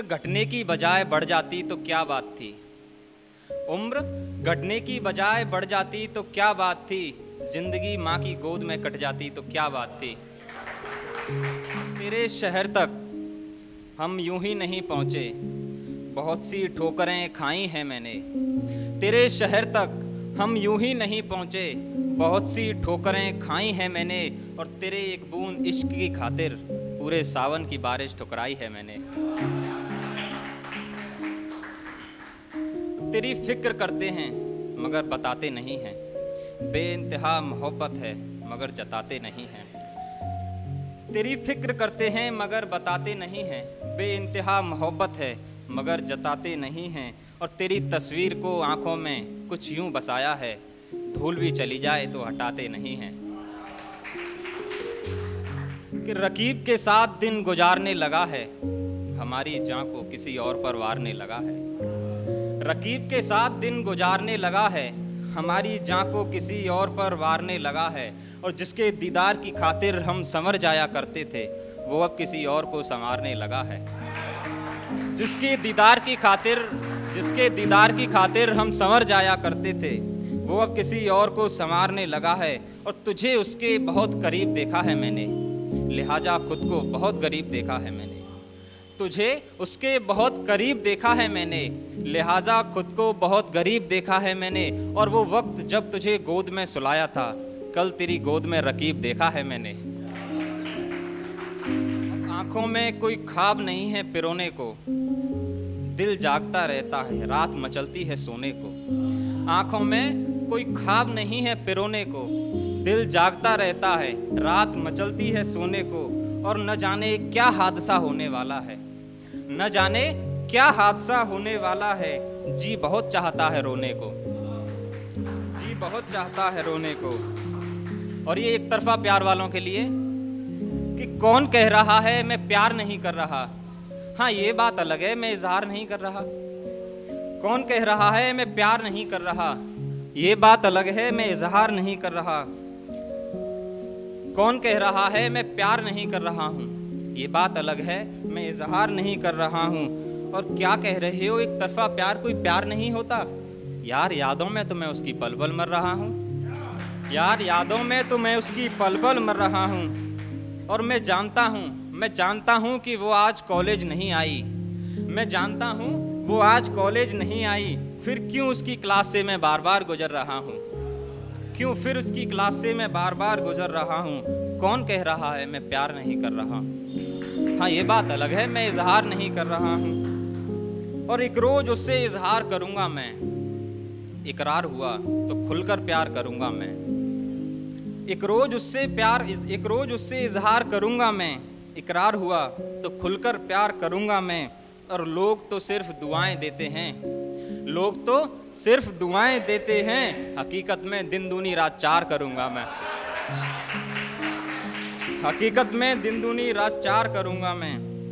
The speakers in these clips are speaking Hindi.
घटने की बजाय बढ़ जाती तो क्या बात थी। उम्र घटने की बजाय बढ़ जाती तो क्या बात थी। जिंदगी माँ की गोद में कट जाती तो क्या बात थी। तेरे शहर तक हम यूं ही नहीं पहुँचे, बहुत सी ठोकरें खाई हैं मैंने। तेरे शहर तक हम यूं ही नहीं पहुँचे, बहुत सी ठोकरें खाई हैं मैंने। और तेरे एक बूंद इश्क की खातिर पूरे सावन की बारिश ठुकराई है मैंने। तेरी फिक्र करते हैं मगर बताते नहीं हैं, बेइंतहा मोहब्बत है मगर जताते नहीं हैं। तेरी फिक्र करते हैं मगर बताते नहीं हैं, बेइंतहा मोहब्बत है मगर जताते नहीं हैं। और तेरी तस्वीर को आंखों में कुछ यूं बसाया है, धूल भी चली जाए तो हटाते नहीं हैं। कि रकीब के साथ दिन गुजारने लगा है, हमारी जान को किसी और पर वारने लगा है। रकीब के साथ दिन गुजारने लगा है, हमारी जान को किसी और पर वारने लगा है। और जिसके दीदार की खातिर हम संवर जाया करते थे, वो अब किसी और को संवारने लगा है। जिसके दीदार की खातिर हम संवर जाया करते थे, वो अब किसी और को संवारने लगा है। और तुझे उसके बहुत करीब देखा है मैंने, लिहाजा खुद को बहुत गरीब देखा है मैंने। तुझे उसके बहुत करीब देखा है मैंने, लिहाजा खुद को बहुत गरीब देखा है मैंने। और वो वक्त जब तुझे गोद में सुलाया था, कल तेरी गोद में रकीब देखा है मैंने। आंखों में कोई ख्वाब नहीं है पिरोने को, दिल जागता रहता है रात मचलती है सोने को। आंखों में कोई ख्वाब नहीं है पिरोने को, दिल जागता रहता है रात मचलती है सोने को। और न जाने क्या हादसा होने वाला है, न जाने क्या हादसा होने वाला है। जी बहुत चाहता है रोने को, जी बहुत चाहता है रोने को। और ये एक तरफा प्यार वालों के लिए कि कौन कह रहा है मैं प्यार नहीं कर रहा। हाँ ये बात अलग है मैं इजहार नहीं कर रहा। कौन कह रहा है मैं प्यार नहीं कर रहा, ये बात अलग है मैं इजहार नहीं कर रहा। कौन कह रहा है मैं प्यार नहीं कर रहा हूँ, ये बात अलग है मैं इजहार नहीं कर रहा हूँ। और क्या कह रहे हो एक तरफा प्यार कोई प्यार नहीं होता। यार यादों में तो मैं उसकी पल पल मर रहा हूँ, यार यादों में तो मैं उसकी पल पल मर रहा हूँ। और मैं जानता हूँ कि वो आज कॉलेज नहीं आई, मैं जानता हूँ वो आज कॉलेज नहीं आई। फिर क्यों उसकी क्लास से मैं बार बार गुजर रहा हूँ, क्यों फिर उसकी क्लास से मैं बार बार गुजर रहा हूँ। कौन कह रहा है मैं प्यार नहीं कर रहा। हाँ ये बात अलग है मैं इजहार नहीं कर रहा हूँ। और एक रोज उससे इजहार करूँगा मैं, इकरार हुआ तो खुलकर प्यार करूँगा मैं। एक रोज उससे इजहार करूँगा मैं, इकरार हुआ तो खुलकर प्यार करूँगा मैं। और लोग तो सिर्फ दुआएं देते हैं, लोग तो सिर्फ दुआएं देते हैं, हकीकत में दिन दूनी रात चार करूँगा मैं। हकीकत में दिन दूनी रात चार करूँगा मैं।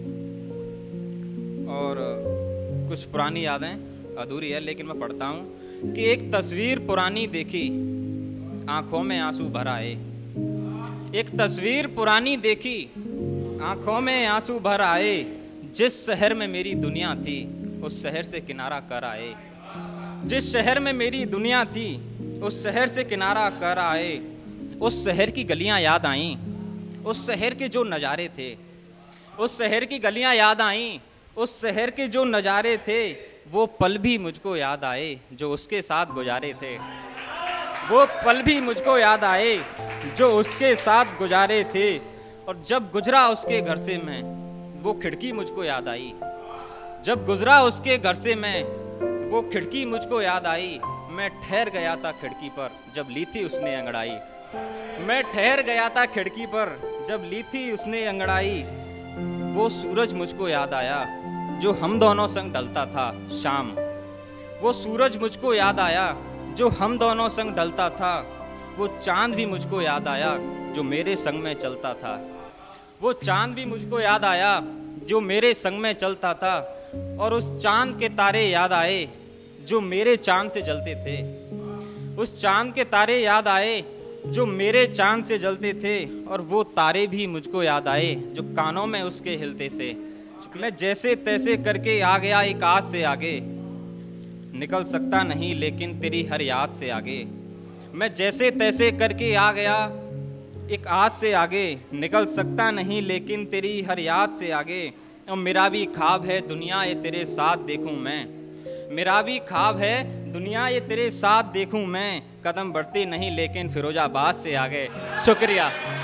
और कुछ पुरानी यादें अधूरी है लेकिन मैं पढ़ता हूँ कि एक तस्वीर पुरानी देखी, आंखों में आंसू भर आए। एक तस्वीर पुरानी देखी, आंखों में आंसू भर आए। जिस शहर में मेरी दुनिया थी, उस शहर से किनारा कर आए। जिस शहर में मेरी दुनिया थी, उस शहर से किनारा कर आए। उस शहर की गलियां याद आईं, उस शहर के जो नज़ारे थे। उस शहर की गलियां याद आईं, उस शहर के जो नज़ारे थे। वो पल भी मुझको याद आए जो उसके साथ गुजारे थे। वो पल भी मुझको याद आए जो उसके साथ गुजारे थे। और जब गुजरा उसके घर से मैं, वो खिड़की मुझको याद आई। जब गुजरा उसके घर से मैं, वो खिड़की मुझको याद आई। मैं ठहर गया था खिड़की पर जब ली थी उसने अंगड़ाई। मैं ठहर गया था खिड़की पर जब ली थी उसने अंगड़ाई। वो सूरज मुझको याद आया जो हम दोनों संग ढलता था शाम। वो सूरज मुझको याद आया जो हम दोनों संग ढलता था। वो चांद भी मुझको याद आया जो मेरे संग में चलता था। वो चांद भी मुझको याद आया जो मेरे संग में चलता था। और उस चांद के तारे याद आए जो मेरे चांद से जलते थे। उस चांद के तारे याद आए जो मेरे चांद से जलते थे। और वो तारे भी मुझको याद आए जो कानों में उसके हिलते थे। मैं जैसे तैसे करके आ गया एक आज से आगे, निकल सकता नहीं लेकिन तेरी हर याद से आगे। मैं जैसे तैसे करके आ गया एक आज से आगे, निकल सकता नहीं लेकिन तेरी हर याद से आगे। और मेरा भी ख्वाब है दुनिया ये तेरे साथ देखूं मैं, मेरा भी ख्वाब है दुनिया ये तेरे साथ देखूं मैं। कदम बढ़ते नहीं लेकिन फिरोजाबाद से आगे। शुक्रिया।